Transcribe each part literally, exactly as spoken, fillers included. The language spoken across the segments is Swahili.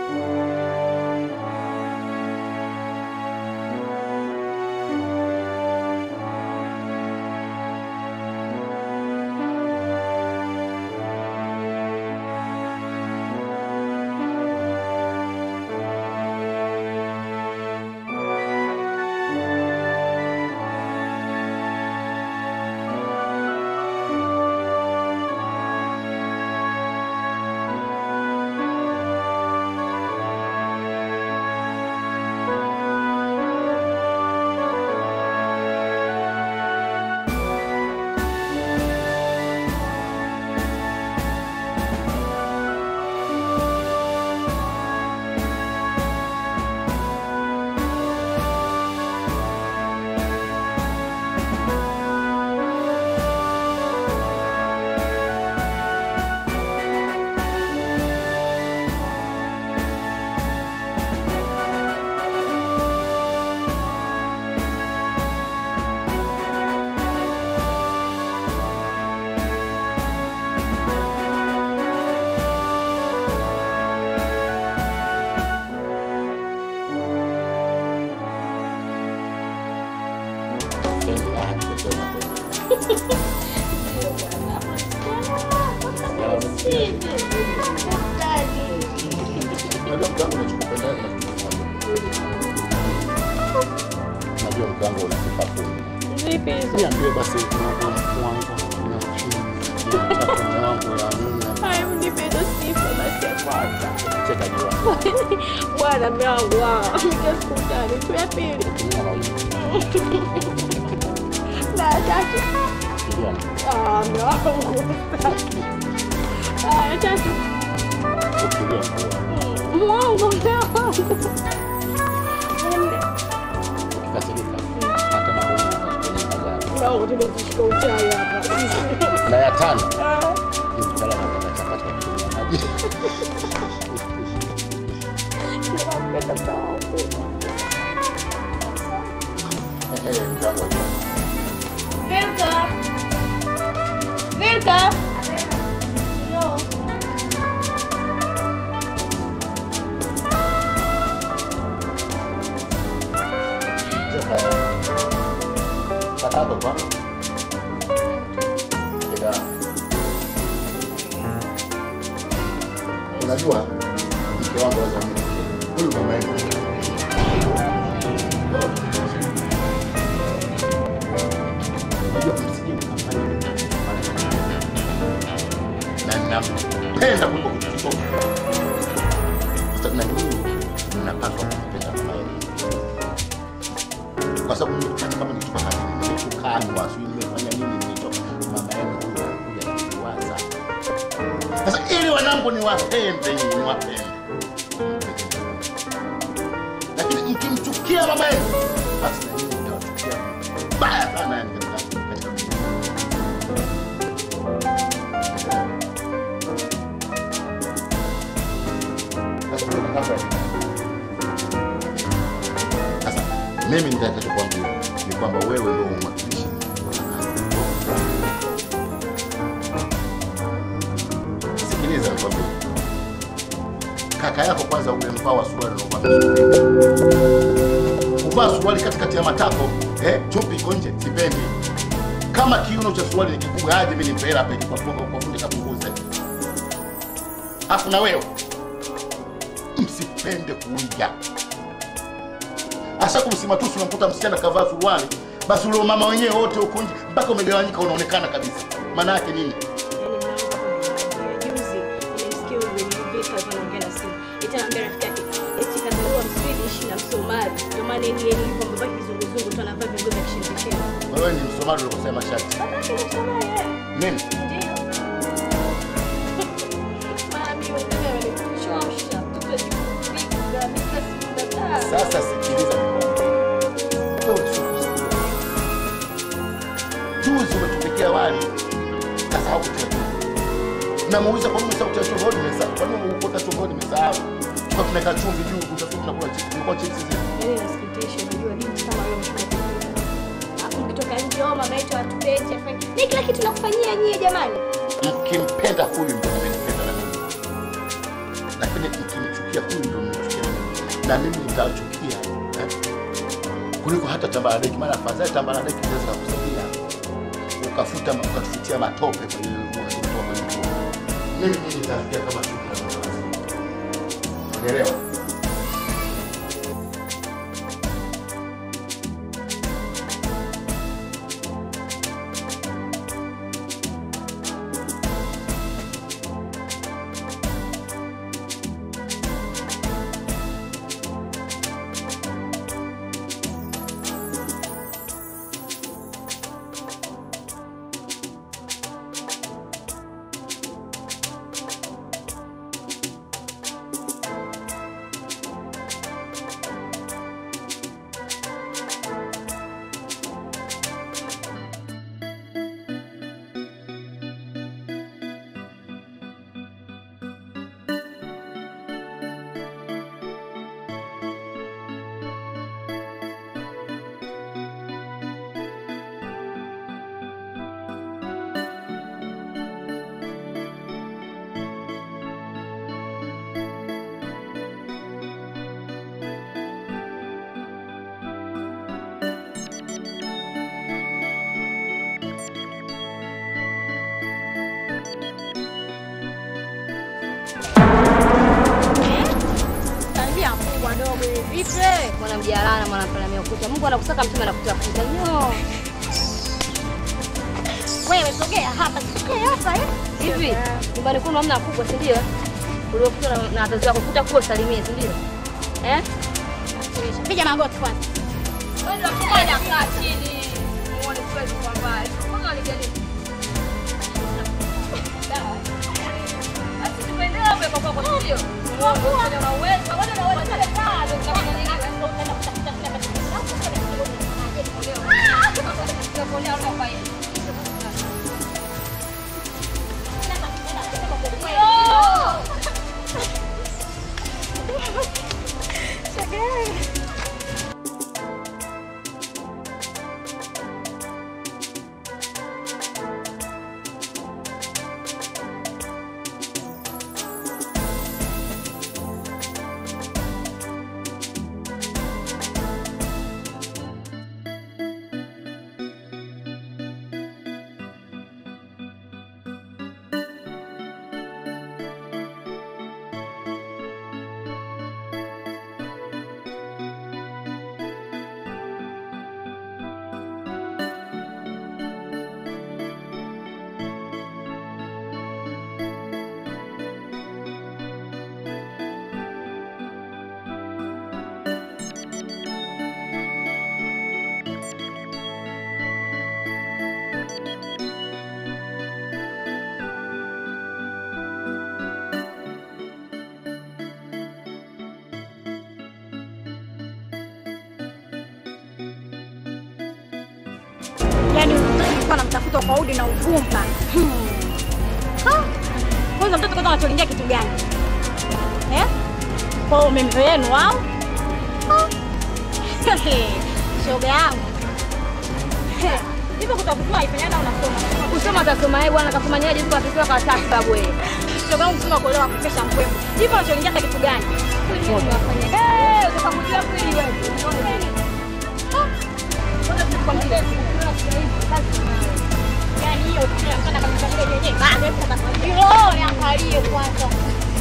Bwana mewa, nikeskutani, tuya pili. La tatu. Ah, mewa ngusta. Ah, tatu. Mwangu, mewa. Mewa, tunatishika uchaya hapa. Na ya tano. Wilka! Wilka! No. Kata apa, Pak? Tidak. Unajua, mke wangu wa zamani, huyu mama yangu. Napenda kuliko kutoka. Sasa na nini ninapaswa kupenda mama yangu? Kwa sababu mimi kama nikichukua hadi nimekukanywa, sio nimefanya nini nitoka mama yangu kuja kuwaza. Sasa ili wanangu ni wapende ni wapende. Lakini nikimchukia mama yangu, basi na nini nitawachukia baya sana yani. Sasa mimi nitakachokuambia ni kwamba wewe ndio umwakilishi. Sikiliza nikwambie. Kaka yako kwanza umempa suruali na uvaa. Uvaa suruali katikati ya matako, eh, chupi iko nje, sipendi. Kama kiuno cha suruali ni kikubwa aje mimi nipe hela peke kwa funga kwa fundi kapunguze. Afu na wewe msipende kuiga. Asa kumsima tu unamkuta msichana kavaa suruali, basi ule mama wenyewe wote huko nje mpaka umegawanyika unaonekana kabisa. Maana yake nini? Juzi nimesikia ulivyovika tunaongea na simu. Itaambia rafiki yake eti kazaliwa Swedish na Msomali. Ndio maana yeye yeye yuko mbaki kizunguzungu tu anavaa vingo vya kishirikishana. Wewe ni Msomali ulikosema shati. Babake ni Msomali. Mimi? Ndio. Mami wewe ni kuchosha. Tutazipika nikasimuda. Sasa sikiliza nikwambie. Juzi umetupikia wali. Sasa hapo tena. Na muuliza kwa nini sasa utachomoni nimesahau. Kwa nini ukota chomoni nimesahau? Kwa tunaweka chumvi juu utafuta tunakula chips. Kwa chips hizi. Yaani nasikitisha unajua nini kama wewe mshukuru. Hapo ukitoka nje au mama yetu atupete afanye. Ni kila kitu nakufanyia nyie jamani. Mkimpenda huyu ndio mmenipenda na mimi. Lakini mkimchukia mnamchukia huyu ndio mnachukia mimi. Na mimi nitachukia eh? Kuliko hata tambaradeki, maana afadhali tambaradeki inaweza kukusaidia. Ukafuta ukatufutia matope kwenye unatoka kwenye choo. Mimi mimi nitafikia kama shukrani. Unaelewa? Mwana mjalana, mwana mpala ukuta. Mungu anakusaka mtume anakutafuta. Nyo. Wewe sogea hapa, sogea hapa eh. Hivi, nyumbani kuna mna kubwa, si ndio? Uliokuta na wazazi wako kuta kwa salimia, si ndio? Eh? Piga magoti kwanza. Wewe ndio unaenda kaa chini. Muone kweli kwa mbali. Mbona aligani? Dawa. Basi tuendelee hapo kwa kwa sio. Mungu ana uwezo, wewe unaweza kaa ndio kama nyingine. Yaani ulikuwa unamtafuta kwa udi na uvumba. Hmm. Ha? Kwanza mtoto kwanza anatulingia kitu gani? Eh? Kwa umemzo yenu au? Shoga yangu. Hivyo kutakutoa ifanyana unasoma. Kusoma utasoma yeye bwana, kasoma nyeje ndipo afikiwa kwa tatu babu wewe. Shoga yangu kusoma kuelewa kukesha mkwemo. Hivyo unacholingia kitu gani? Eh, utakujua kweli wewe. Yaani hiyo tunataka kumshauri yeye. Baada sasa hilo niangalie kwanza.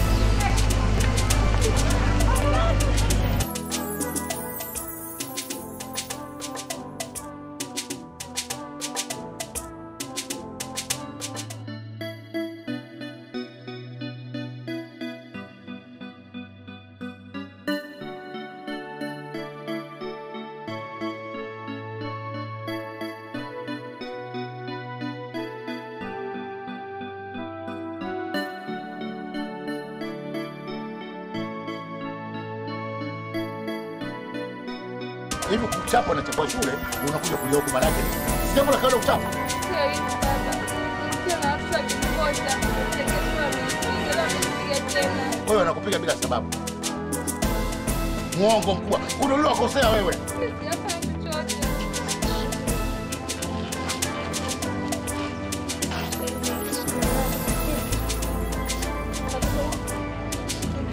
Hivi kuchapa na chapa shule unakuja kuja huko maana yake. Sio mbona kaona kuchapa? Wewe unakupiga bila sababu. Muongo mkubwa. Unalua kosea wewe.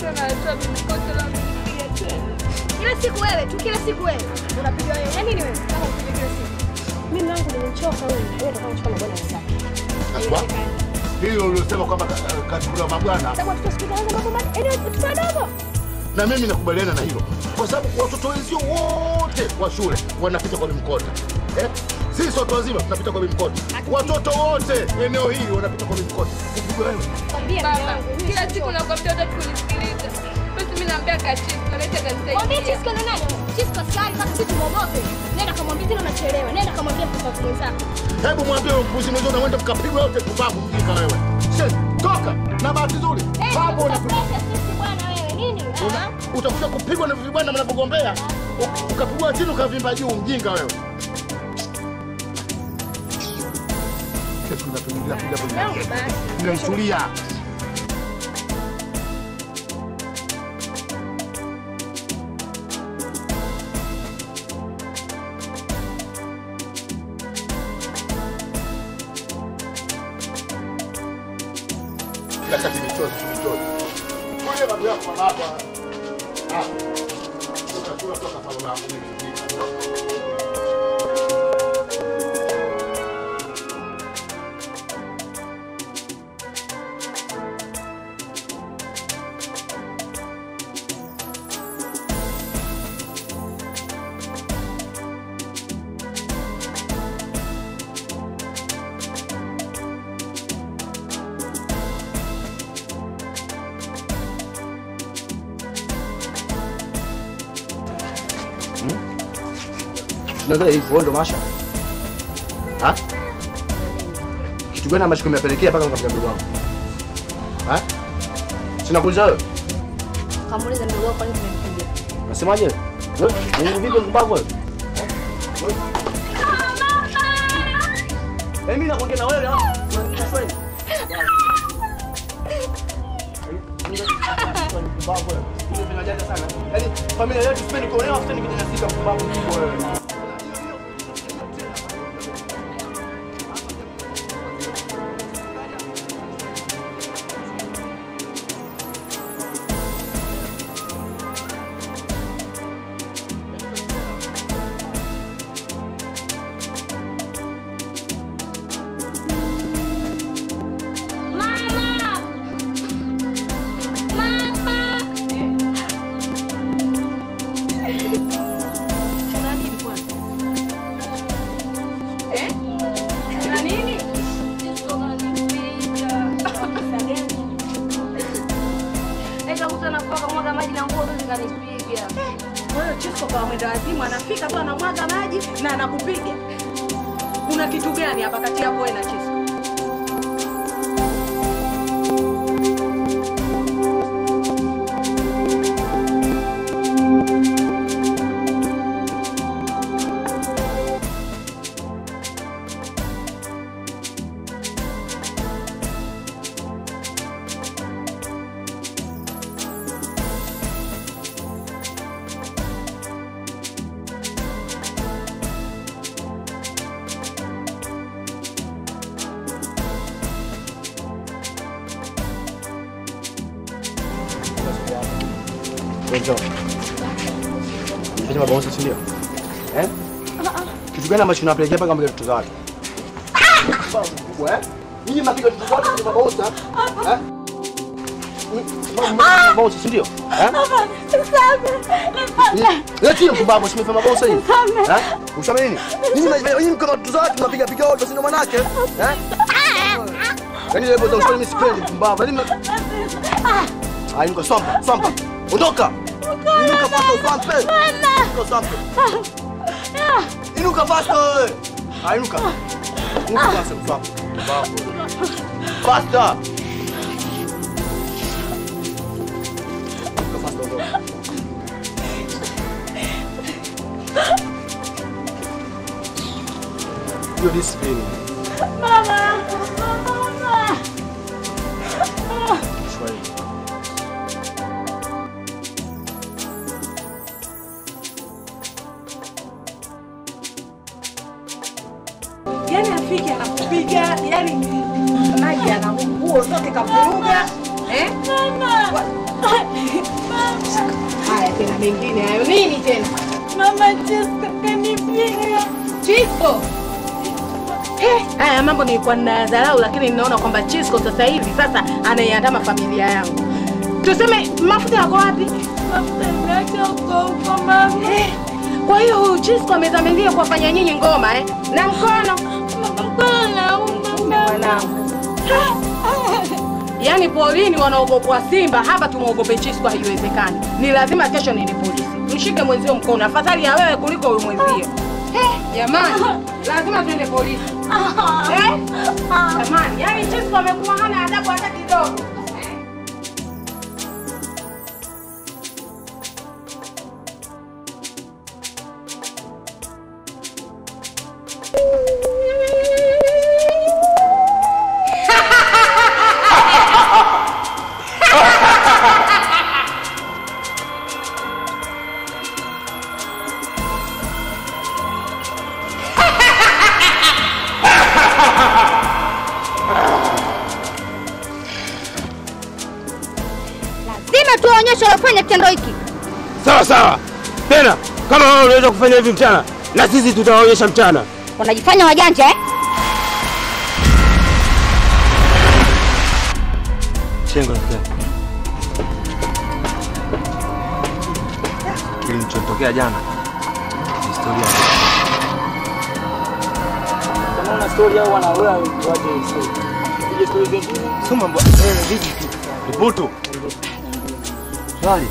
tena atoa mikono na mnipigia tena. Kila siku wewe tu, kila siku wewe. Unapiga wewe. Yaani nini wewe? Kama unapiga kila siku. Mimi langu nimechoka wewe. Wewe ndio unachukua mabwana wenzako. Aswa. Hiyo uliosema kwamba katikula mabwana. Sababu tutasikiliza mambo mali. Yaani tutadogo. Na mimi nakubaliana na hilo. Kwa sababu watoto wenzio wote wa shule wanapita kwa mkota. Eh? Sisi watu wazima tunapita kwa mkota. Watoto wote eneo hili wanapita kwa mkota. Kupigwa wewe. Kwambia baba, kila siku nakwambia hata kunisikiliza. Basi mimi naambia katibu, naleta gazeti. Mwambie Chisko na nani? Chisko askari kama sisi tumomoke. Nenda kamwambie tena unachelewa. Nenda kamwambie mtoto mwenzako. Hebu mwambie mpuzi mwenzio na uende mkapigwa wote kubabu mjinga wewe. Sasa toka na bahati nzuri. Hapo unapita sisi bwana wewe. Nini? Utakuja kupigwa na vibwana mnapogombea. Ukapigwa chini ukavimba juu mjinga wewe. Kesho tunapiga piga piga. Ninaitulia. Kaka kimichozo kimichozo. Wewe babu yako mama hapa. Ah. Tunakula toka kwa baba yangu mimi. Ndio hivyo ndo Masha. Ha? Kitu gani ambacho kimepelekea mpaka mkapiga ndugu wangu? Ha? Sina kuuliza wewe. Kamuuliza ndugu wako kwa nini umempiga? Unasemaje? Wewe ni vipi mbavu wewe? Mimi nakuongea na wewe. Unanitaswa. Mbavu wewe. Mimi ninajaza sana. Yaani familia yetu sipendi kuolewa, sipendi kunyanyasika mbavu wewe. Wewe Chisko kwa mwenda wazimu anafika tu anamwaga maji na anakupiga. Kuna kitu gani hapa kati yako wewe na Chisko? Njoo. Unapenda mabosi si ndio? Eh? Kitu gani ambacho kinapelekea mpaka mpiga vitu za watu? Kubwa eh? Ninyi mnapiga vitu za watu kwa mabosi eh? Mabosi si ndio? Eh? Leti hiyo kubabu si mfanya mabosi hivi. Eh? Useme nini? Ninyi ninyi kama vitu za watu mnapiga piga watu si ndio manake? Eh? Yaani leo ndio useme sipendi kubabu. Yaani Ah, niko sompa, sompa. Ondoka. Inuka fasta uswampe. Inuka uswampe. Inuka fasta wewe. Ah, inuka. Inuka fasta uswampe. Fasta. Inuka fasta ondoka. You're discipline. Mama. Mama. Shwari. Yaani afike anakupiga, yaani maji ana nguo zote kavuruga. Eh? Mama. Haya tena mengine hayo nini tena? Mama Chisco kanipiga. Chisco. Eh, haya mambo nilikuwa ninadharau lakini ninaona kwamba Chisco sasa hivi sasa anaiandama familia yangu. Tuseme mafuta yako wapi? Mafuta nimeacha huko huko mama. Eh. Kwa hiyo huyu Chisco amedhamiria kuwafanya nyinyi ngoma eh? Na mkono. Mkono nauma Mwanangu. Yaani polini wanaogopa simba, hapa tumeogope Chisco haiwezekani. Ni lazima kesho niende polisi. Mshike mwenzio mkono, afadhali ya wewe kuliko wewe mwenzio. Eh, jamani, lazima tuende polisi. Eh? Jamani, yaani Chisco amekuwa hana adabu hata kidogo. Lazima tuwaonyeshe wafanya kitendo hiki. Sawa sawa. Tena kama wao wanaweza kufanya hivi mchana, na sisi tutawaonyesha mchana. Wanajifanya wajanja eh? Chengo rafiki. Kilichotokea jana. Historia. Kama una story au wana wewe waje story. Nije story zetu. Soma mbwa. Eh, vipi? Ripoto. Swali.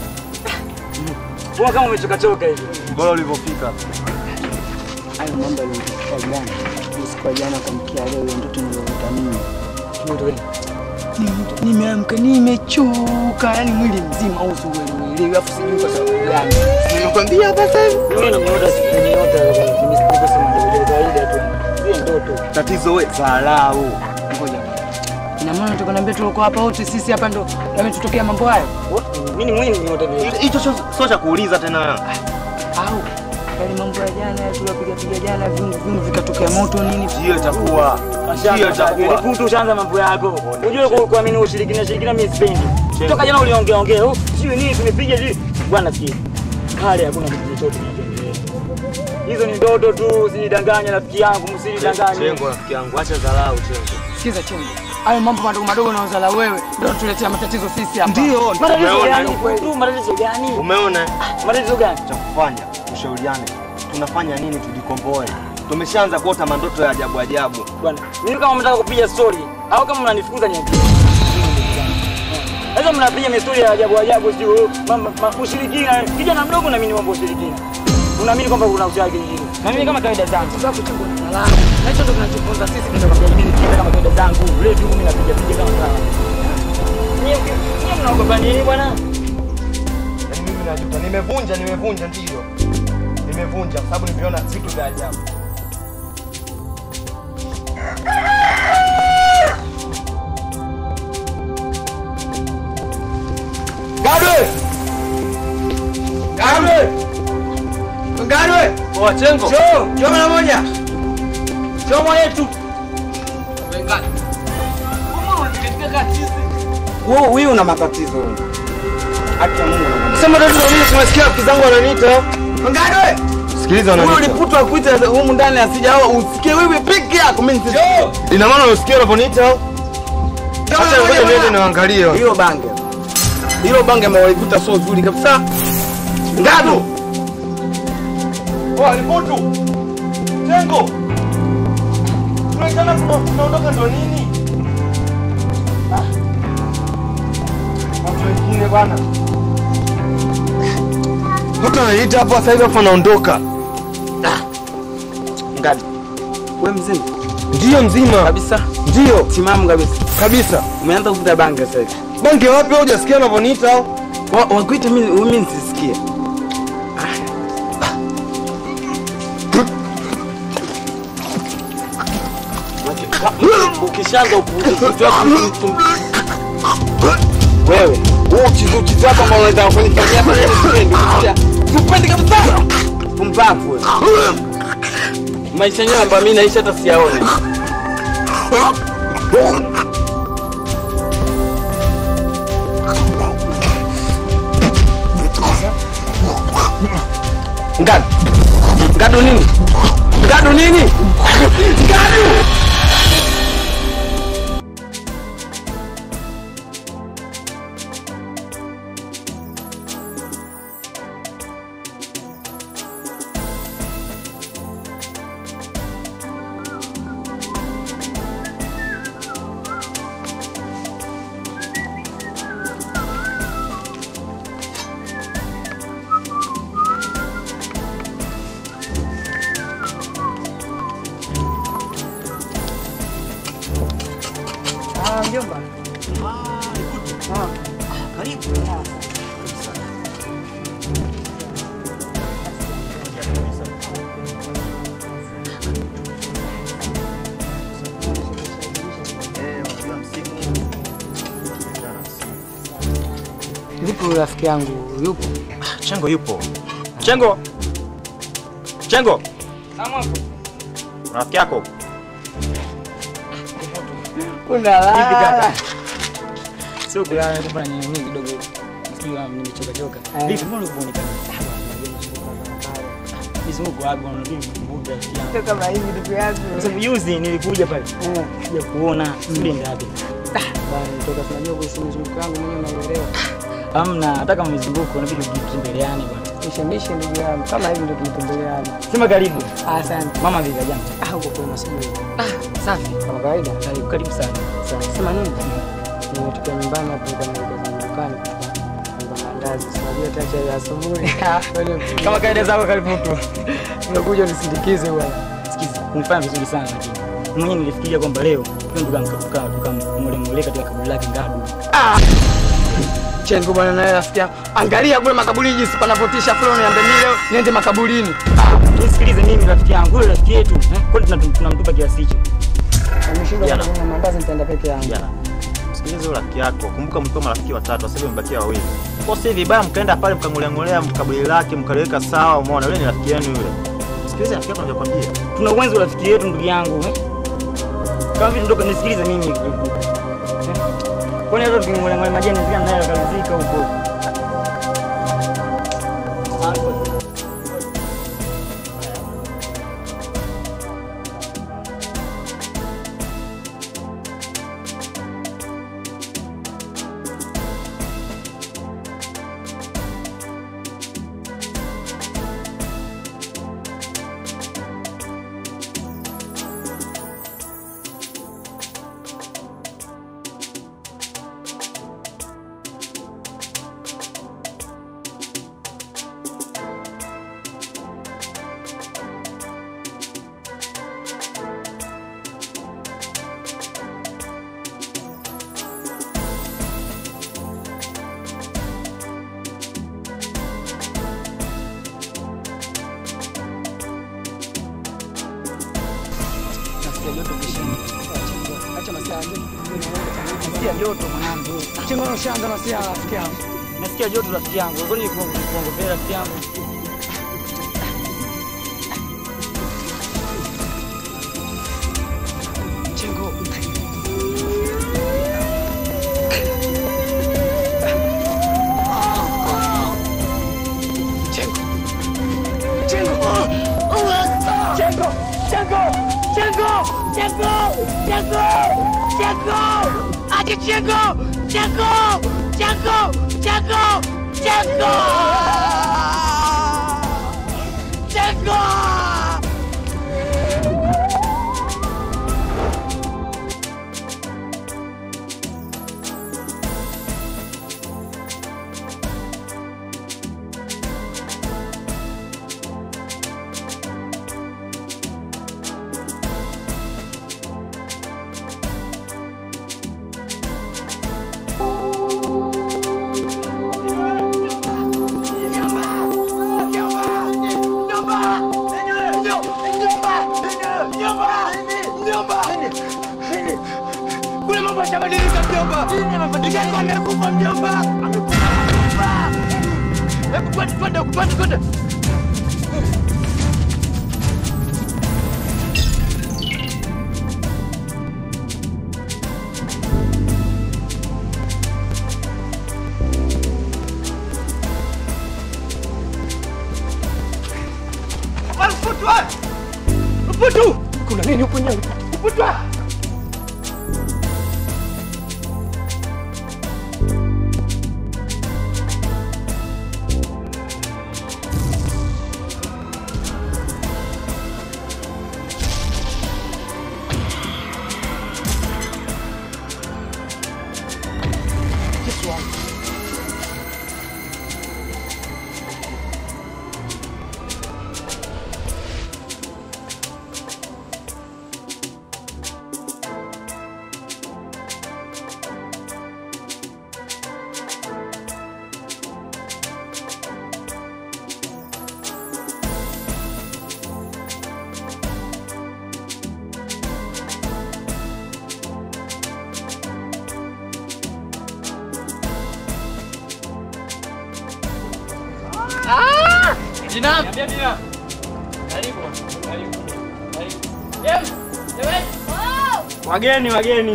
Mbona kama umechoka choka hivi? Bora ulivyofika. Hayo mambo yaliyotokea jana. Usiku jana kwa mkia leo ndio ndoto niliyoota mimi. Ndoto gani? Nimeamka nimechoka, yani mwili mzima usiuelewi, afu sijui kwa sababu gani. Nimekwambia hapa sasa hivi. Mimi nimeota siku nimeota nimesikia sema ndio kawaida tu. Sio ndoto. Tatizo wewe dharau. Ngoja. Ina maana unataka niambia tulikuwa hapa wote sisi hapa ndo yametutokea mambo hayo? Mimi ni mwingi nimeota vile. Hicho sio cha kuuliza tena. Au yale mambo ya jana tulipiga piga jana viungu viungu vikatokea moto nini? Hiyo itakuwa. Hiyo itakuwa. Ripoto ushaanza mambo yako. Unajua kwa kuamini ushirikina shirikina mimi sipendi. Toka jana uliongea ongea, oh, sio nini tumepiga hivi. Bwana sikia. Kale hakuna kitu chochote kinachoendelea. Hizo ni ndoto tu, usinidanganye rafiki yangu, msinidanganye. Chengo rafiki yangu, acha dharau Chengo. Sikiza Chengo. Hayo mambo madogo madogo unaozala wewe ndio tuletea matatizo sisi hapa. Ndio. Matatizo gani kwetu? Matatizo gani? Umeona? Matatizo gani? Cha kufanya, tushauriane. Tunafanya nini tujikomboe? Tumeshaanza kuota mandoto ya ajabu ajabu. Bwana, mimi kama mnataka kupiga story au kama mnanifukuza niambie. Sasa mnapiga story ya ajabu ajabu sio mambo ushirikina. Kijana mdogo na mimi ni mambo ushirikina. Unaamini kwamba kuna uchawi mwingine. Na mimi kama kawaida zangu. Sababu Chengo ni salama. Na hicho ndio kinachofunza sisi Ndio kwa mimi nikienda kama kawaida zangu. Leo tu mimi napiga piga kama sawa. Nyie nyie mnaogopa nini bwana? Yaani mimi najuta, nimevunja, nimevunja ndio. Nimevunja kwa sababu nimeona vitu vya ajabu. Gadwe! Gadwe! Gadwe! Poa Chengo. Njoo, njoo mara moja. Njoo mwetu. Wengine. Wewe huyu una matatizo. Haki ya Mungu. Sema tatizo mimi simesikia rafiki zangu wananiita. Gadwe! Sikiliza wananiita. Wewe uliputwa kuita humu ndani asijao usikie wewe peke yako mimi sisi. Ina maana unasikia unaponiita? Acha ngoja niende niangalie. Hilo bange. Hilo bange mwaikuta sio zuri kabisa. Ngado. Oh, ripoto. Chengo. Tunaitana tunaondoka ndo nini? Ah. Watu wengine bwana. Watu wanaita hapo sasa hivi afa naondoka. Ah. Ngado. Wewe mzima? Ndio mzima. Kabisa. Ndio. Timamu kabisa. Kabisa. Umeanza kuvuta bange sasa hivi. Bange wapi wewe hujasikia unavoniita au? Wakuita mimi mimi nisisikie. Ukishaanza upuuzi wako Wewe, wewe kizuki zako ambao unaweza kunifanyia hapa leo sipendi. Sipendi kabisa. Pumbavu wewe. Maisha yenyewe ambayo mimi naishi hata siyaone. Ngadu. Ngadu nini? Ngadu nini? Ngadu. Mjomba. Ah, nikuti. Ah, karibu. Yupo rafiki yangu, yupo. Chengo yupo. Chengo. Chengo. Kama Rafiki yako. Kuna la. hivi kaka. Sio kulala tu bana nini kidogo. Sijui nimechoka choka. Vipi mbona unaonekana? Mizunguko hapo na nini mbuga Sio kama hivi ndugu yangu. Kwa sababu juzi nilikuja pale. Eh. Kuja kuona suli ngapi. Bana toka tunajua kuhusu mizunguko yangu mwenyewe naelewa. Hamna hata kama mizunguko inabidi tujitembeleane bwana. Nishemishe ndugu yangu. Kama hivi ndio tunatembeleana. Sema karibu. Asante. Mama vipi jana? Ah, uko kwa masimu. Ah, safi. Kama kawaida. Karibu karibu sana. Sawa. Sema nini? Nimetoka nyumbani hapo kwa nilikuwa dukani. Kwa mandazi. Unajua hata chai ya asubuhi. Kama kaida zako karibu tu. Nimekuja nisindikize bwana. Sikiza, unifanya vizuri sana lakini. Mwenyewe nilifikiria kwamba leo ndio tukamkuka tukammulemule katika kaburi lake Ngadu. Ah! Chengo bwana naye rafiki yangu. Angalia kule makaburini jinsi panapotisha flow niambie mimi leo niende makaburini. Nisikilize mimi rafiki yangu, yule rafiki yetu, eh? Kwani tunamtupa kiasi hicho? Nimeshinda kununua mandazi nitaenda peke yangu. Jana. Msikilize yule rafiki yako. Kumbuka mlikuwa marafiki watatu, sasa hivi mmebakia wawili. Kwa sasa hivi baya mkaenda pale mkangolea mkaburi lake, mkaliweka sawa, umeona yule ni rafiki yenu yule. Msikilize rafiki yako anakuambia. Tuna uwenzo wa rafiki yetu ndugu yangu, eh? Kama vile ndoka nisikilize mimi. Eh? Kwani hata tukingolea majani zika nayo kalizika huko. Nasikia joto mwanangu. Chengo ushaanza masia rafiki yangu. Nasikia joto rafiki yangu. Ngoja nikuongopea rafiki yangu. Chengo. Chengo. Chengo. Chengo. Chengo. Chengo. Chengo. Chengo. Chengo. Adi Chengo. Chengo. Chengo. Chengo. Chengo. Chengo. Kule mambo yashabadilika mjomba. Nikakuwa amekufa mjomba. Amekufa mjomba. Hebu twende twende twende twende. Uputwa! Uputu! Kuna nini huko nyuma? Uputwa! Jinam. Niambia Jinam. Karibu. Karibu. Karibu. Jem. Jem. Wow. Wageni, wageni.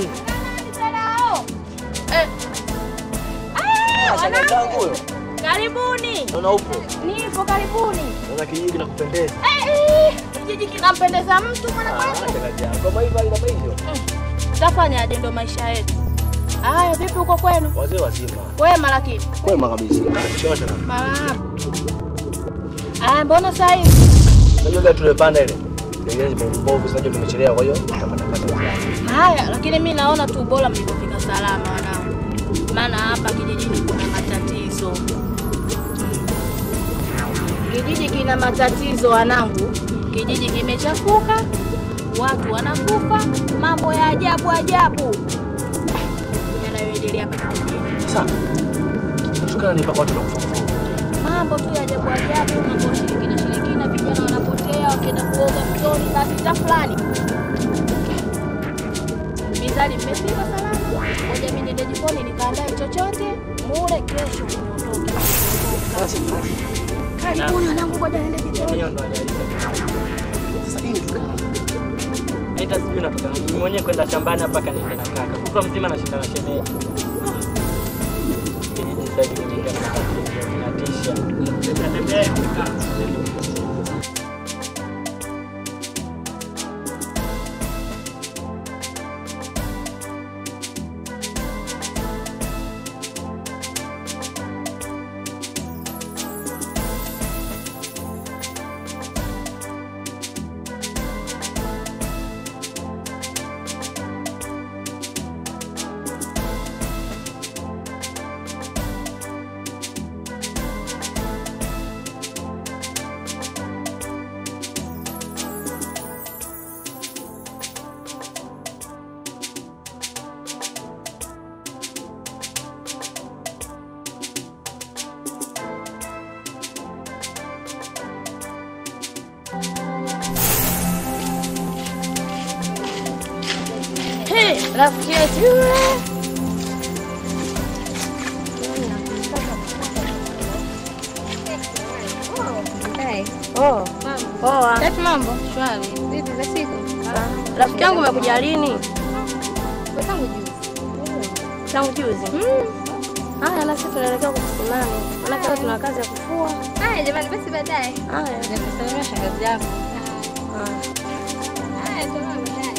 Eh. Ah, wanangu. Karibuni. Naona upo. Nipo karibuni. Naona kijiji kinakupendeza. Eh, kijiji kinampendeza mtu mwana kwanza. Kama hivyo ina maisha. Tafanyaje ndo maisha yetu? Haya, vipi huko kwenu? Wazee wazima. Wema lakini. Wema kabisa. Shosha. Mama. Ah, mbona sasa hivi? Unajua gari tulepanda ile. Ndio mbovu sasa tumechelewa kwa hiyo tutapata pata. Haya, lakini mimi naona tu bora mlipofika salama wanangu. Maana hapa kijijini kuna matatizo. Kijiji kina matatizo wanangu. Kijiji kimechafuka. Watu wanakufa, mambo ya ajabu ajabu. Yanayoendelea hapa kijijini. Sasa. Tukana ni mpaka watu wanakufa. Mambo tu ya ajabu ajabu, mambo ya shirikina shirikina, vijana wanapotea wakienda kuoga mtoni basi ta fulani. Mizali mmefika salama. Ngoja mimi niende jikoni nikaandae chochote, mule kesho niondoke. Sasa Karibuni wanangu, ngoja niende jikoni. sasa hii ndio Haita sijui natoka. Mimi mwenyewe kwenda shambani hapa kanienda na kaka. Kuko mzima na shinda na shemeji. Kijiji sasa hivi kimeingia na matatizo. Inatisha. Tembea tembea. Hey, rafiki yetu yule. Oh, poa. Eti mambo? Shwari. Vipi za siku? Rafiki yangu umekuja lini? Tangu juzi. Tangu juzi. Haya, na sisi tunaelekea kusimama. Maana tuna kazi ya kufua. Haya jamani, basi baadaye. Haya, nitakusalimia shangazi yako. Haya. Haya tunaona baadaye.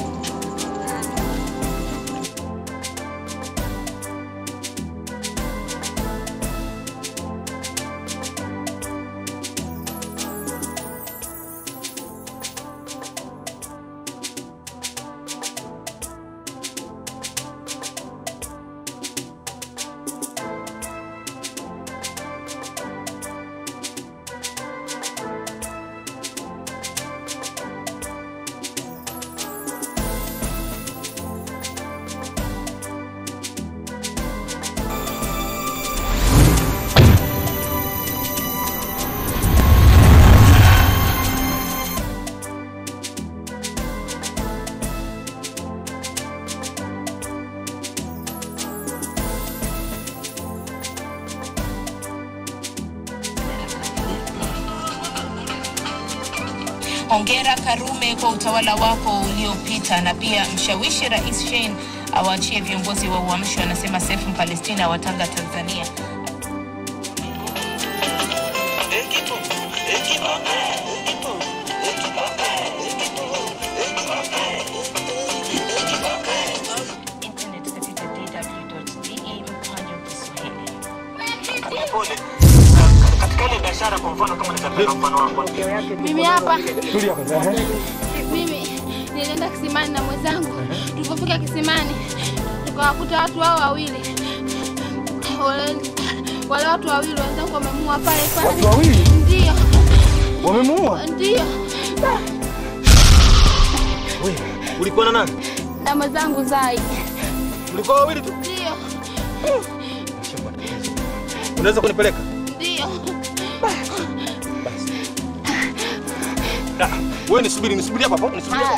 Hongera Karume kwa utawala wako uliopita, na pia mshawishi Rais Shein awaachie viongozi wa Uamsho, anasema Seif Mpalestina wa Tanga, Tanzania. Equipo, equipo, equipo, equipo. biashara kwa mfano kama nitapenda mfano wangu. Mimi hapa. Tulia kwanza. Mimi nilienda kisimani na mwenzangu. Tulipofika kisimani tukawakuta watu hao wawili. Wale wale watu wawili wenzangu wamemuua pale pale. Watu wawili? Ndio. Wamemuua? Ndio. Wewe, ulikuwa na nani? Na mwenzangu Zai. Mlikuwa wawili tu? Ndio. Unaweza kunipeleka? Ndio. Ah, wewe nisubiri, nisubiri hapa hapo, nisubiri hapa.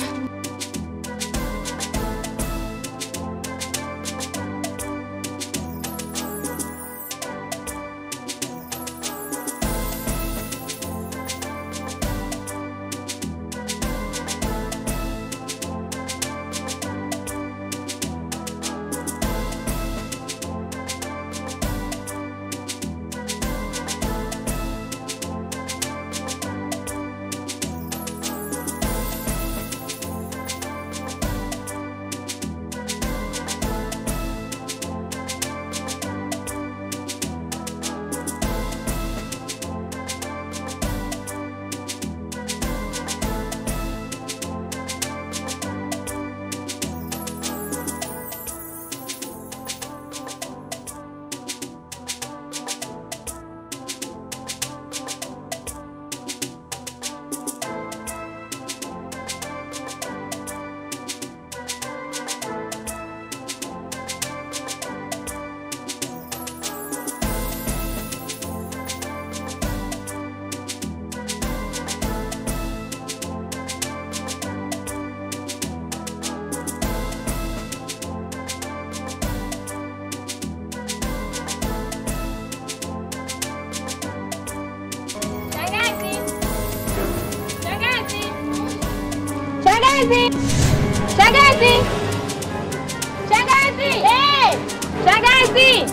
Shangazi! Shangazi! Shangazi! Eh! Shangazi!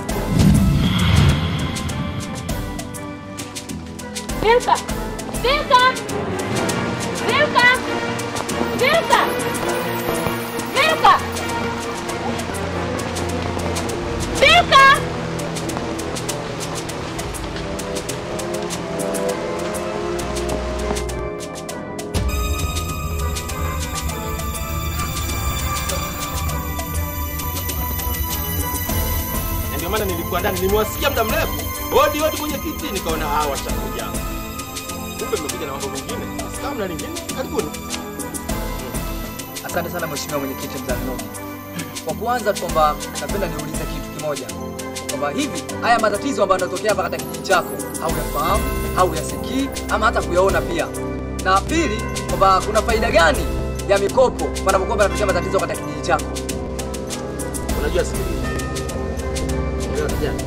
Vilka! Vilka! Vilka! Vilka! Vilka! Vilka! Ndio maana nilikuwa ndani, nimewasikia muda mrefu. Hodi hodi kwenye kiti, nikaona hawa watakuja. Kumbe mmekuja na mambo mengine. Kama mna lingine, karibuni. Asante sana mheshimiwa mwenyekiti Mzalendo. Kwa kuanza tu kwamba napenda niulize kitu kimoja. Kwamba hivi haya matatizo ambayo yanatokea hapa katika kijiji chako, au yafahamu, au yasikii, ama hata kuyaona pia. Na pili, kwamba kuna faida gani ya mikopo panapokuwa panatokea matatizo katika kijiji chako? Unajua sisi. Unajua kijana.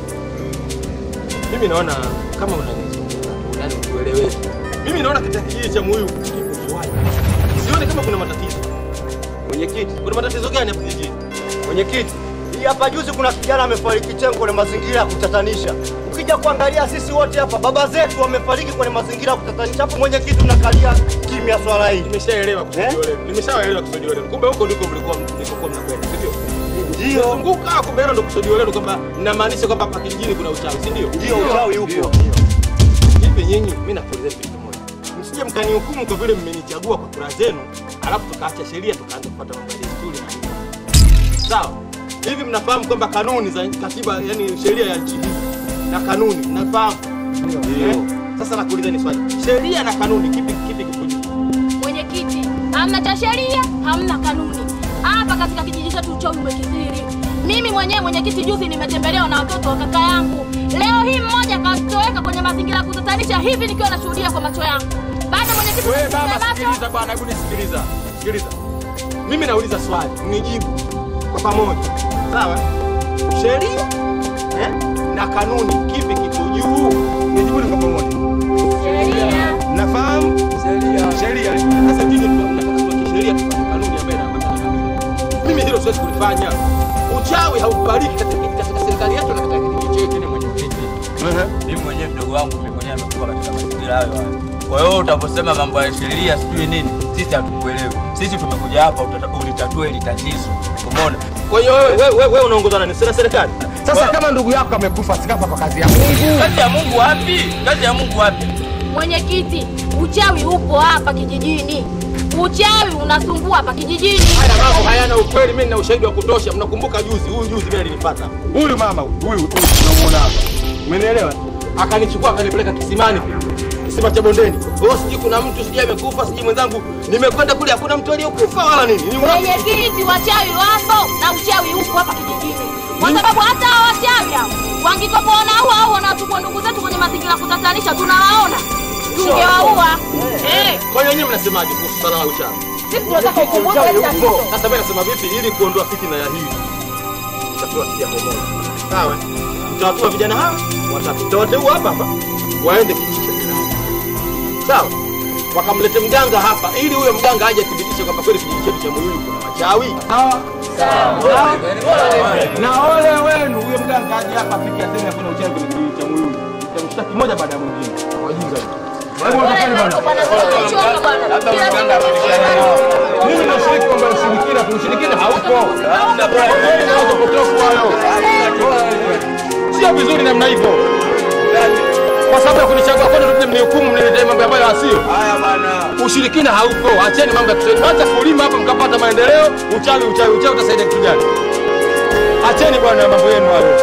Mimi naona kama unanizungumza, yani ueleweke. Mimi naona katika kijiji cha Muyu kipo shwari. Sione kama kuna matatizo. Mwenyekiti, kuna matatizo gani hapa kijijini? Mwenyekiti, hii hapa juzi kuna kijana amefariki Chengo kwenye mazingira ya kutatanisha. Ukija kuangalia sisi wote hapa baba zetu wamefariki kwenye mazingira ya kutatanisha. Hapo mwenyekiti unakalia kimya swala hili. Nimeshaelewa kusudi leo. Nimeshaelewa kusudi leo. Kumbe huko ndiko mlikuwa mlikokuwa mnakwenda, si ndio? Ndio. Zunguka kumbe hilo ndio kusudi leo kwamba ninamaanisha kwamba hapa kijijini kuna uchawi, si ndio? Ndio uchawi upo. Hivi nyinyi mimi nakuuliza kitu kimoja. Msije mkanihukumu kwa vile mmenichagua kwa kura zenu, alafu tukaacha sheria tukaanza kufuata mambo ya desturi na mila. Sawa? Hivi mnafahamu kwamba kanuni za katiba, yani sheria ya nchi hii na kanuni mnafahamu? Ndio. Sasa nakuuliza ni swali. Sheria na kanuni kipi kipi kipo juu? Mwenyekiti, hamna cha sheria, hamna kanuni. Hapa katika kijiji chetu uchawi umekithiri. Mimi mwenyewe mwenyekiti juzi nimetembelewa na watoto wa kaka yangu. Leo hii mmoja katoweka kwenye mazingira ya kutatanisha hivi nikiwa nashuhudia kwa macho yangu. Baada mwenyekiti wewe baba sikiliza bwana, hebu nisikiliza. Sikiliza. Mimi nauliza swali, mnijibu kwa pamoja. Sawa? Sheria eh na kanuni kipi kipo juu? Nijibu kwa pamoja. Sheria. Nafahamu? Sheria. Sheria. Sasa nyinyi mnataka tuweke sheria kwa kanuni ambayo inaambatana na mimi. Mimi ndilo siwezi kulifanya. Uchawi haukubaliki katika katika serikali yetu na katika kijiji chetu ni mwenyekiti. Mimi mwenyewe mdogo wangu mimi mwenyewe nimekuwa katika mazingira hayo hayo. Kwa hiyo utaposema mambo ya sheria sijui nini, sisi hatukuelewi. Sisi tumekuja hapa ulitatue hili tatizo. Umeona? Kwa hiyo wewe wewe wewe unaongozana na serikali? Sasa kama ndugu yako amekufa sikafa kwa kazi ya Mungu. Kazi ya Mungu wapi? Kazi ya Mungu wapi? Mwenyekiti, uchawi upo hapa kijijini. Uchawi unasumbua hapa kijijini. Haya mambo hayana ukweli, mimi nina ushahidi wa kutosha. Mnakumbuka juzi, huyu juzi mimi alinipata. Huyu mama huyu, huyu tunamuona hapa. Umenielewa? Akanichukua akanipeleka kisimani. Kisima cha bondeni. Oh, siji kuna mtu siji amekufa, siji mwenzangu. Nimekwenda kule hakuna mtu aliyekufa wala nini. Mwenyekiti, wachawi wapo na uchawi upo hapa kijijini. Kwa sababu hata hao wachawi hao wangikopoona hao hao wanachukua ndugu zetu kwenye mazingira kutatanisha, tunawaona. Tungewaua. Eh. Kwa hiyo nyinyi mnasemaje kuhusu swala la uchawi? Sisi tunataka ukombozi wa tatizo. Sasa mimi nasema vipi ili kuondoa fitina ya hili? Tutakuwa sikia pamoja. Sawa? Tutawatua vijana hawa watatu. Tutawateua hapa hapa. Waende kijiji cha jirani. Sawa? Wakamlete mganga hapa ili huyo mganga aje kudhibitisha kwamba kweli kijiji chetu cha Muyuni kuna wachawi. Sawa? Sawa. Na ole wenu huyo mganga aje hapa afike aseme hakuna uchawi kwenye kijiji cha Muyuni. Tutamshtaki moja baada ya mwingine. Wajinga. Mimi nashiriki kwamba ushirikina, ushirikina haupo. Sio vizuri namna hivyo. Kwa sababu ya kunichagua kwani ndio mnihukumu mniletee mambo ambayo hasio. Haya bana. Ushirikina haupo. Acheni mambo ya kusaidia. Acha kulima hapa mkapata maendeleo. Uchawi uchawi uchawi utasaidia kitu gani? Acheni bwana mambo yenu hayo.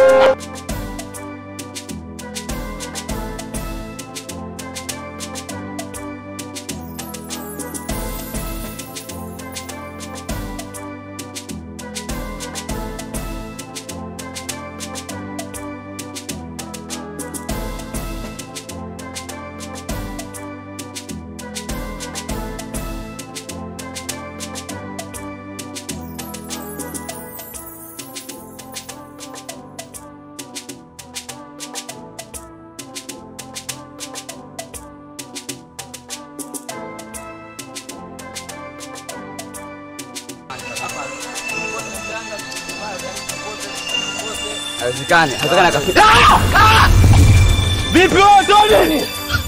Haiwezekani, haiwezekani akafika. Vipi wewe ndio nini?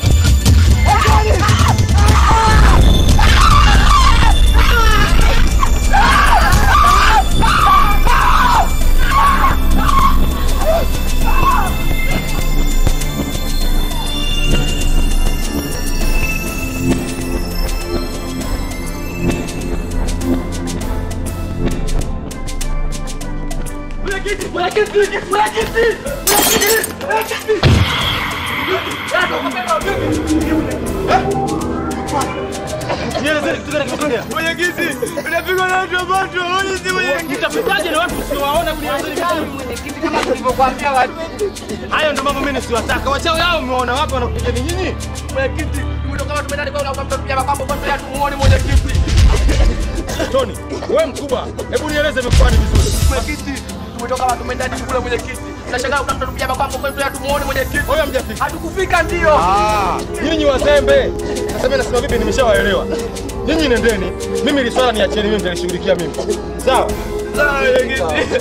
Mwenyekiti, unapigwa na watu ambao tuwaone si mwenyekiti. Utapitaje na watu usiwaona mwenyekiti kama tulivyokuambia watu. Hayo ndio mambo mimi nisiwataka. Wachao yao umeona wapi wanakuja ni nyinyi? Mwenyekiti, tumetoka watu mendani kwa unakwambia tupia mapambo kwa tayari tumuone mwenyekiti. Tony, wewe mkubwa, hebu nieleze imekuwa ni vizuri. Mwenyekiti, tumetoka watu mendani kule mwenyekiti. Nashangaa kuna mtu anatupia mapambo kwa tayari tumuone mwenyekiti. Wewe mjafika. Hatukufika ndio. Ah, nyinyi wazembe. Sasa mimi nasema vipi nimeshawaelewa. Nyinyi nendeni. Mimi ile swala niacheni mimi nitalishughulikia mimi. Sawa? Sawa mwenyekiti.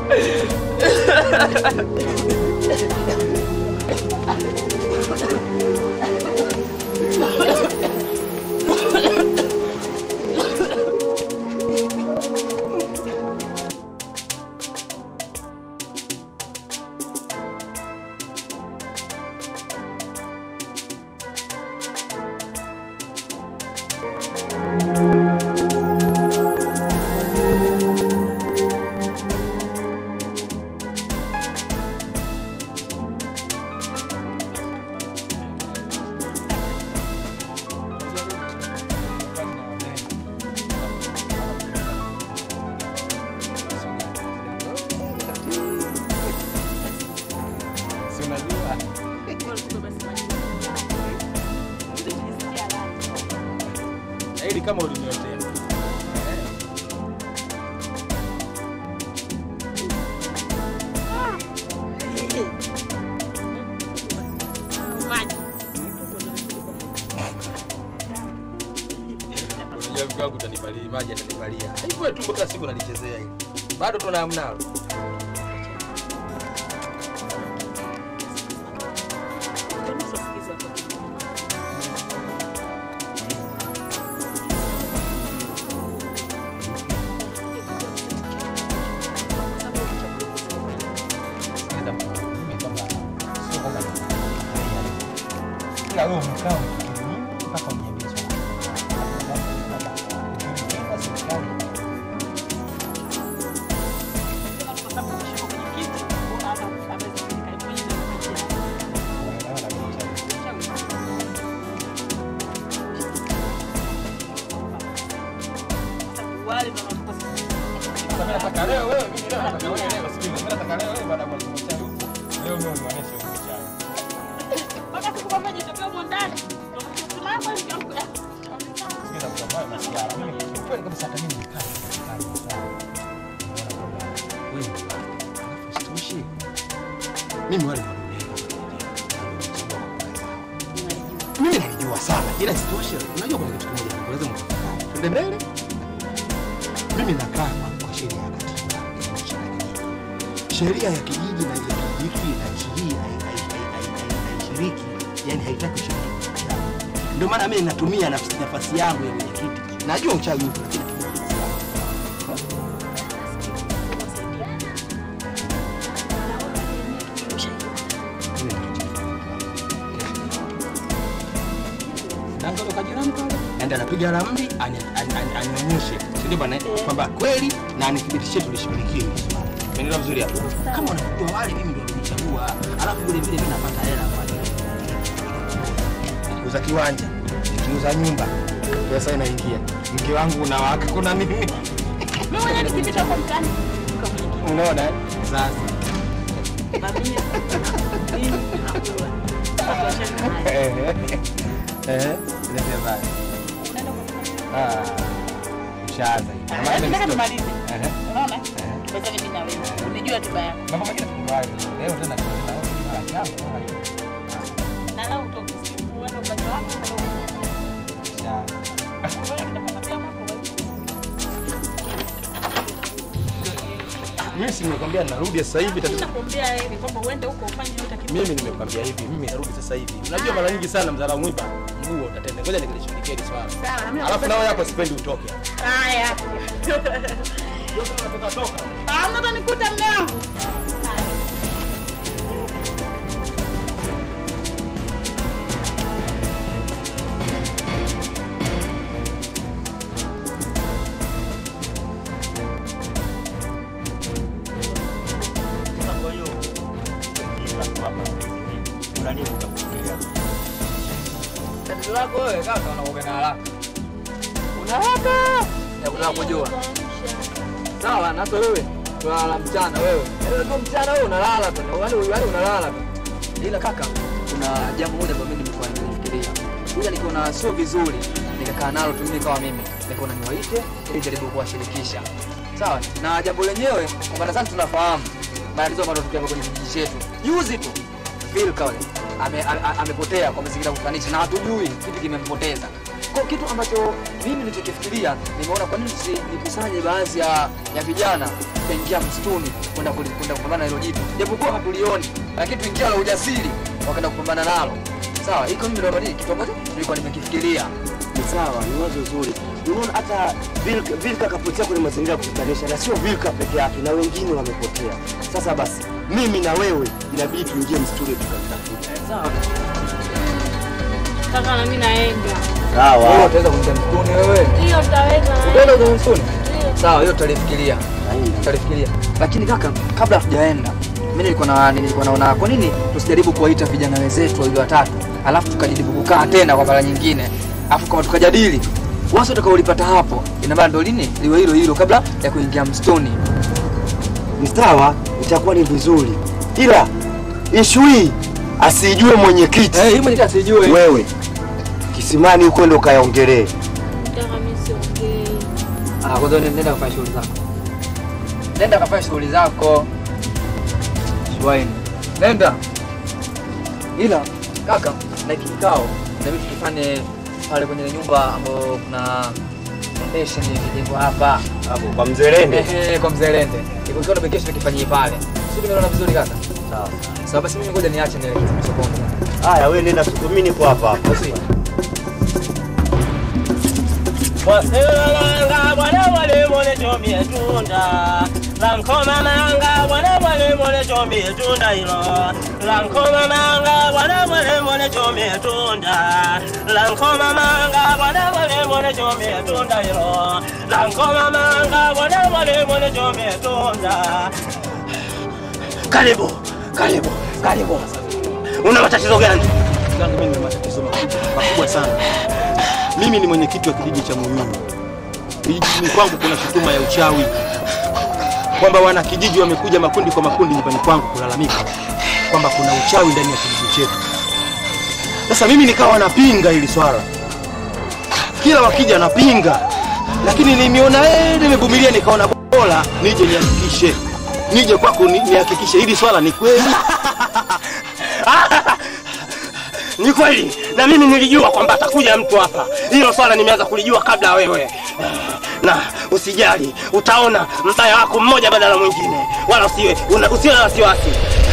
Ili kama uliniotea. Unajua mke wangu utanipalia maji atanipalia. Hivyo tu mpaka siku nalichezea hili. Bado tuna hamnalo. kikao mpaka uniambie swala. Nataka leo wewe, mimi leo nataka wewe leo, sio mimi nataka leo wewe baada ya mwalimu changu. Leo mimi nionyeshe wewe changu. Mpaka tukua maji tokea huko ndani. Tunaanza hivi hapo. Sikiliza kwa sababu masiara. Mimi kweli kabisa hata mimi nikaa. Wewe usitoshi. Mimi wale mimi najua sana. Ila sitoshe. Unajua kuna kitu kimoja lazima tuende mbele. Mimi nakaa kwa sheria ya katiba. Sheria ya kijiji na ya kijiji na sheria haishiriki, yani haitaki ushiriki. Ndio maana mimi natumia nafasi yangu ya mwenyekiti. Najua uchawi upo lakini Nangalo kajirani pale. Naenda napiga ramli anionyeshe. Ndio bwana kwamba kweli na anithibitishie tulishughulikie hili swala. Umeelewa vizuri hapo? Kama unajua wale mimi ndio nilichagua, alafu vile vile mimi napata hela kwa ajili. Kuuza kiwanja, nikiuza nyumba, pesa inaingia. Mke wangu unawaka kuna mimi. Mimi mwenyewe nikipita kwa mtani. Unaona eh? Sasa. Mimi mimi nakula. Eh. Eh, ndio basi. Ah. Mshaanza hivi. Nataka tumalize. Unaona? Pesa ni mimi na wewe. Unijua tiba yako. Mambo mengine tukubali. Leo tena tunaona shamba. Na leo utokisifu wewe ukaja wako. Mimi si nimekwambia narudi sasa hivi tatu. Nitakwambia hivi kwamba uende huko ufanye yote kitu. Mimi nimekwambia hivi, mimi narudi sasa hivi. Unajua mara nyingi sana mzara mwiba nguo utatenda. Ngoja nikilishughulikie hili swala. Sawa. Alafu nawe hapo sipendi utoke. Haya. Ndio tunatoka toka. Ah, mnataka nikuta mume wangu. Tatizo lako wewe kaka unaoga na haraka. Una haraka ya kutaka kujua. Sawa, na hata wewe unalala mchana wewe. Wewe ndio mchana wewe unalala tu. Yaani wewe unalala tu. Ila kaka kuna jambo moja ambalo mimi nimekuwa nikifikiria. Ila nikiona sio vizuri nikakaa nalo tu mimi kama mimi. Nikaona niwaite ili jaribu kuwashirikisha. Sawa? Na jambo lenyewe kwa nadhani tunafahamu. Maelezo ambayo tukiwa kwenye kijiji chetu. Juzi tu Phil Kaole amepotea kwa mazingira kufananisha na hatujui kitu kimempoteza. Kwa kitu ambacho mimi nilichokifikiria nimeona kwa nini tusikusanye baadhi ya ya vijana kuingia msituni kwenda kwenda kupambana na hilo jitu. Japokuwa hatulioni, lakini tuingia na ujasiri wakaenda kupambana nalo. Sawa, iko mimi ndio kitu ambacho nilikuwa nimekifikiria. Ni sawa, ni wazo zuri. Unaona hata Vilka kapotea kwenye mazingira kufananisha na sio Vilka peke yake na wengine wamepotea. Sasa basi mimi na wewe inabidi tuingie msituni tukatafute. Sawa. Kaka na mimi naenda. Sawa. Wewe utaweza kuingia msituni wewe? Hiyo utaweza. Utaweza kuingia msituni? Sawa, hiyo tutalifikiria. Tutalifikiria. Lakini kaka, kabla hatujaenda, mimi nilikuwa na nilikuwa naona kwa nini tusijaribu kuwaita vijana wenzetu wawili watatu, alafu tukajaribu kukaa tena kwa mara nyingine. Alafu kama tukajadili, wazo utakaolipata hapo, ina maana ndo lini liwe hilo hilo kabla ya kuingia msituni. Sawa, itakuwa ni vizuri. Ila issue hii asijue mwenyekiti. Eh, hii mwenyekiti asijue. Wewe kisimani huko ndo kayaongelee. Nataka mimi siongee. Ah, kwanza nenda kufanya shughuli zako. Nenda kufanya shughuli zako. Shwaini. Nenda. Ila kaka, na kikao na vitu tufanye pale kwenye nyumba ambayo kuna foundation iliyojengwa hapa hapo kwa Mzerende. Eh, kwa Mzerende. Iko kiona bekesho tukifanyia pale. Sio tumeona vizuri kaka. Sawa. Sawa basi mimi ngoja niache nielekeze sokoni. Haya wewe nenda sokoni, mimi niko hapa. Wasela la bwana wale mone chomia tunda Lankoma manga wana wale mole chombi tunda hilo. Lankoma manga wana wale mole chombi tunda. Lankoma manga wana wale mole chombi tunda hilo. Lankoma manga wana wale mole chombi tunda. Karibu, karibu, karibu. Una matatizo gani? Mganga, mimi nina matatizo makubwa sana. Mimi ni mwenyekiti wa kijiji cha Muyuni. Kijijini kwangu kuna shutuma ya uchawi, kwamba wana kijiji wamekuja makundi kwa makundi nyumbani kwangu kulalamika kwamba kuna uchawi ndani ya kijiji chetu. Sasa mimi nikawa napinga hili swala, kila wakija napinga, lakini nimeona eh, nimevumilia, nikaona bora nije nihakikishe, nije kwako nihakikishe hili swala ni kweli. Ni kweli, na mimi nilijua kwamba atakuja mtu hapa. Hilo swala nimeanza kulijua kabla wewe. Na usijali, utaona mbaya wako mmoja badala mwingine. Wala usiwe usiwe na wasiwasi.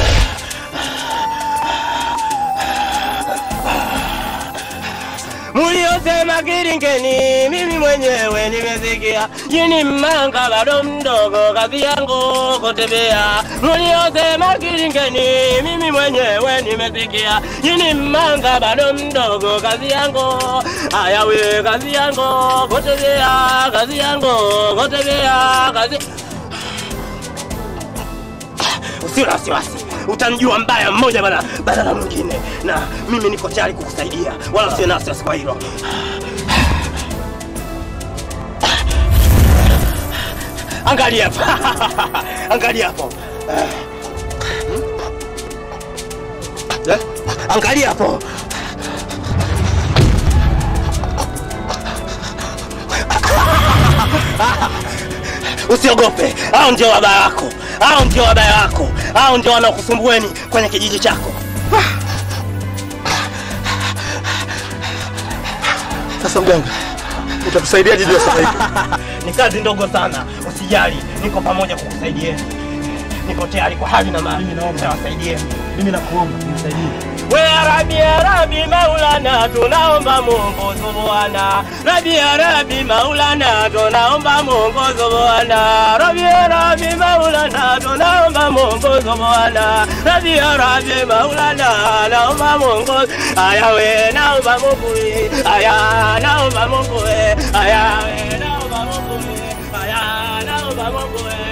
Muliosema Kiringeni, mimi mwenyewe nimesikia. Yini manga bado mdogo, kazi yangu kutembea. Muliosema Kiringeni, mimi mwenyewe nimesikia. Yini manga bado mdogo, kazi yangu. Aya we, kazi yangu kutembea, kazi yangu kutembea, kazi. Usiwe na wasiwasi. Utamjua mbaya mmoja bana badala mwingine, na mimi niko tayari kukusaidia, wala usiwe na wasiwasi kwa hilo. Angalia hapa. Angalia hapo. Eh? Angalia hapo. Usiogope. Hao ndio wabaya wako. Hao ndio wabaya wako. Hao ndio wanaokusumbueni kwenye kijiji chako. Sasa mganga, utatusaidiaje juu ya sasa hivi? Ni kazi ndogo sana. Usijali, niko pamoja kukusaidieni. Niko tayari kwa hali na mali. Mimi naomba wasaidieni. Mimi nakuomba unisaidie. We Arabi Arabi Maulana, tunaomba Mungu Subhana. Rabi Arabi Maulana, tunaomba Mungu Subhana. Rabi Arabi Maulana, tunaomba Mungu Subhana. Rabi Arabi Maulana, naomba Mungu. Aya we naomba Mungu. Aya naomba Mungu. Aya we naomba Mungu. Aya naomba Mungu.